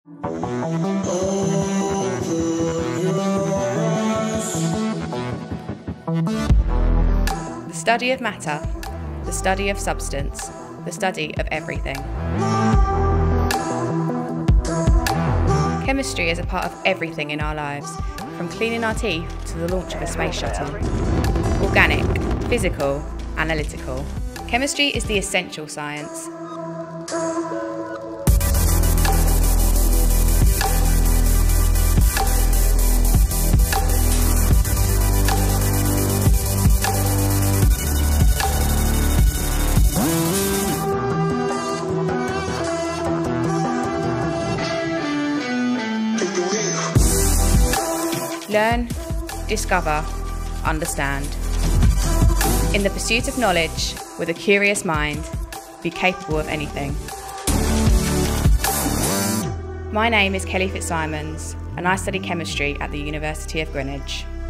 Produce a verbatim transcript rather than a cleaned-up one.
The study of matter, the study of substance, the study of everything. Chemistry is a part of everything in our lives, from cleaning our teeth to the launch of a space shuttle. Organic, physical, analytical. Chemistry is the essential science. Learn, discover, understand. In the pursuit of knowledge, with a curious mind, be capable of anything. My name is Kelly Fitzsimons, and I study chemistry at the University of Greenwich.